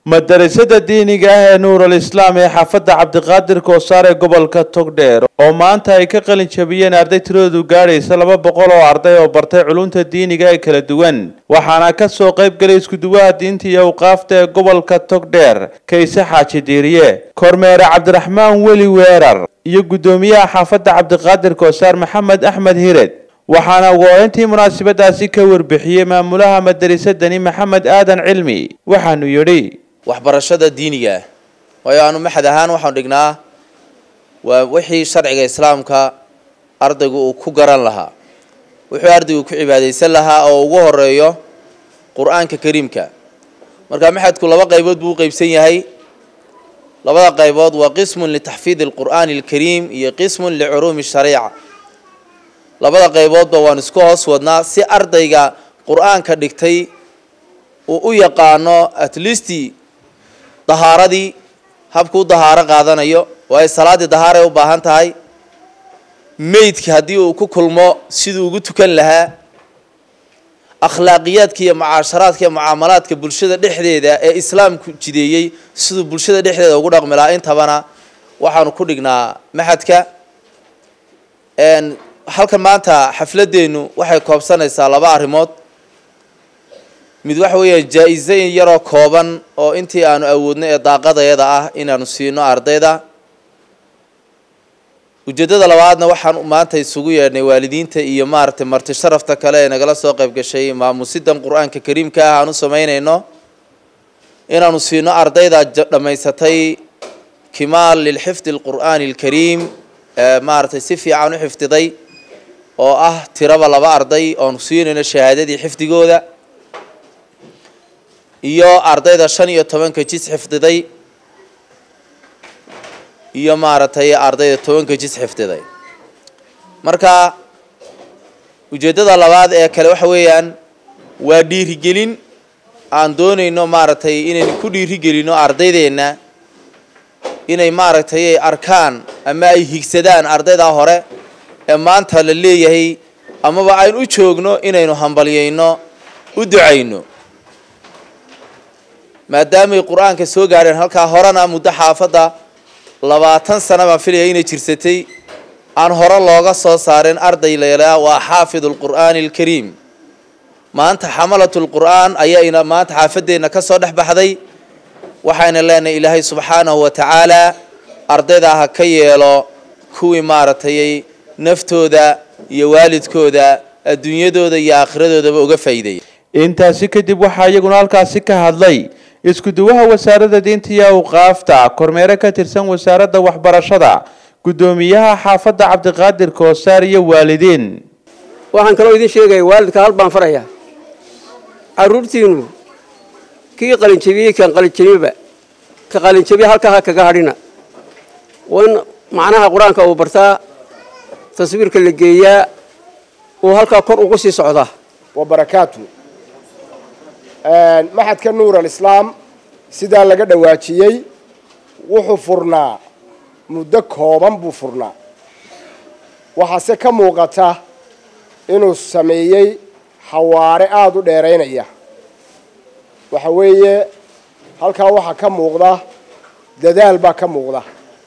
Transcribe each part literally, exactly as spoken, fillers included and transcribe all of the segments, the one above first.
madarasada diiniga ah ee Nuurul Islaam ee xaafadda Cabdiqaadir Koosaar ee gobolka Togdheer oo maanta ay ka qalin jabiyeen arday tiradoodu gaaraysa laba boqol oo arday oo bartay culumta diiniga ee kala duwan waxaana ka soo qayb galay isku duwaha diinta iyo awqaafta ee gobolka Togdheer Kayse Xaaji Diiriye kormeer Cabdiraxmaan Weli Weerar iyo gudoomiyaha xaafadda Cabdiqaadir Koosaar Maxamed Axmed Hired waxaana gooyntii munaasabadaasi ka warbixiyay maamulaha madarasadani Maxamed Aadan Cilmi waxaanu yiri waxbarashada diiniga waayo aanu maxad ahaan waxaan dhignaa waa wixii sharciga islaamka ardaygu uu ku garan lahaa wuxuu ardaygu ku cibaadeysan lahaa oo ugu horeeyo quraanka kariimka marka maxadku laba qaybood buu qaybsan yahay labada qaybood waa qismun li tahfiid alquraan alkariim iyo qismun li ulum alshariica labada qayboodba waan isku hoos wadnaa si ardayga quraanka dhigtay uu u yaqaano at least dahaaradii habku dahaaro qaadanayo way salaadi dahaare u baahan tahay meedki hadii uu ku kulmo sidoo ugu tukan lahaa akhlaaqiyadka iyo mucaasharaadka iyo muaamalaadka bulshada dhexdeeda ee islaamku jideeyay sidoo bulshada dhexdeeda ugu dhaqmi lahaa intabana waxaanu ku dhignaa maxadka een halka maanta xafladeenu waxay koobsanaysaa laba arimood mid waxa weeye jaa'izo yaro kooban oo intii aanu awoodnay ee daaqadayada ah inaanu siino ardayda ujeedada labaadna waxaan maanta isugu yeedhnay waalidiinta iyo maartay marti sharafta kale ee nagala soo qayb gashay maamusidan quraanka kariimka ah aanu sameeynayno inaanu siino ardayda dhameysatay kimaal lil hifd al quraan al kariim maartay si fiican u xifdiday oo ah tiraba laba arday oo siinayna shahaadadii xifdigooda iyo ardayda shan iyo toban ka jis xifdiday iyo maartay ardayda toban ka jis xifdiday marka ujeedada labaad ee kale waxa weeyaan waa dhiirigelin aan doonayno maartay inay ku dhiirigelino ardaydeena inay maartay arkaan ama ay higsadaan ardayda hore ee maanta la leeyahay ama ba aynu u joogno inaynu hambaliyeyno u duceyno maadaama quraanka soo gaareen halka horena muddo xaafada labaatan sano ma filay inay jirsatay aan hore looga soo saareen arday leeyahay waa xaafidul quraanil kariim maanta xamalatul quraan ayayna maanta xaafadeena ka soo dhaxbaxday waxayna leenahay ilaahay subhanahu wa ta'ala ardayda ha ka yeelo kuwii maaratay naftooda iyo waalidkooda adduunyadooda iyo aakhiradooda uga faa'iideey intaasi kadib waxa iyaguna halkaasi ka hadlay isku duwaha wasaaradda diinta iyo awqaafta kormeer ka tirsan wasaaradda waxbarashada gudoomiyaha xaafadda Cabdiqaadir Koosaar iyo waalidiin waxaan kale idin sheegay waalidka hal baan farayaa arurtiinu kii qalin jabiyay kan qalin jabiba ka qalin jabiya halka ha kaga hadhina wan macnaha quraanka uu bartaa taswiirka la geeyaa oo halka kor ugu sii socda wa barakaatu een maxadka Nuurul Islaam sida laga dhawaajiyay wuxuu furnaa muddo kooban buu furnaa waxa se ka muuqata inuu sameeyay xawaare aad u dheereynaya waxa weeye halka waxa ka muuqda dadaal baa ka muuqda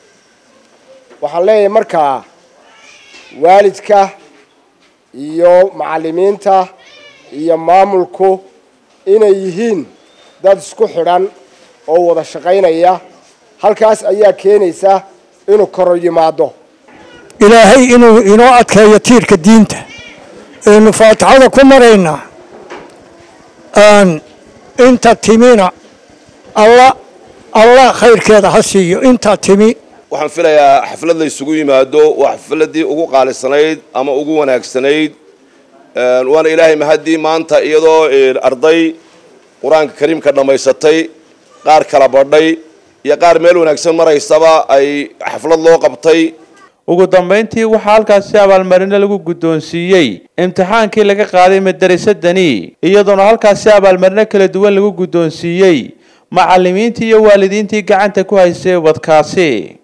waxa leeyahay markaa waalidka iyo macallimiinta iyo maamulku inay yihiin dad isku xidhan oo wada shaqaynaya halkaas ayaa keenaysa inuu kor yimaado ilaahay inuu inoo adkeeyo tiirka diinta ee faatixada ku marayna aan inta timina alla alla khayrkeeda ha siiyo inta timi waxaan filayaa xaflad la isugu yimaado waa xafladii ugu qaalisanayd ama ugu wanaagsanayd een waana ilaahay mahadii maanta iyadoo arday quraanka kariimka dhameysatay qaar kala badhay iyo qaar meel wanaagsan maraysaba ay xaflad loo qabtay ugu dambeyntii waxa halkaasi abaalmarino lagu gudoonsiiyay imtixaankii laga qaaday madarasadani iyadoo halkaasi abaalmarino kala duwan lagu gudoonsiiyay macallimiintii iyo waalidiintii gacanta ku haysay wadkaasi